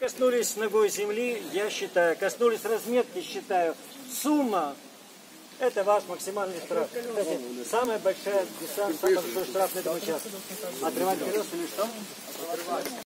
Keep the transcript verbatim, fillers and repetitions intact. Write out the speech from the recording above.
Коснулись ногой земли, я считаю. Коснулись разметки, считаю. Сумма – это ваш максимальный штраф. Кстати, самая большая, самый большой штраф на этом участке. Отрывать колеса или что?